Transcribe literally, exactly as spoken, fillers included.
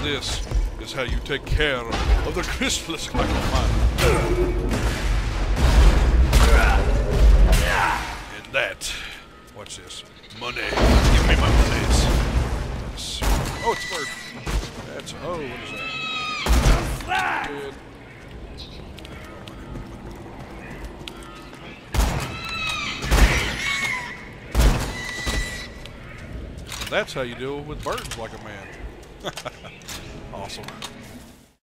this is how you take care of the Crystalisk like a man. And that, watch this, money. Give me my monies. Yes. Oh, it's a bird. That's, oh, what is that? Good. That's how you deal with birds like a man. Awesome.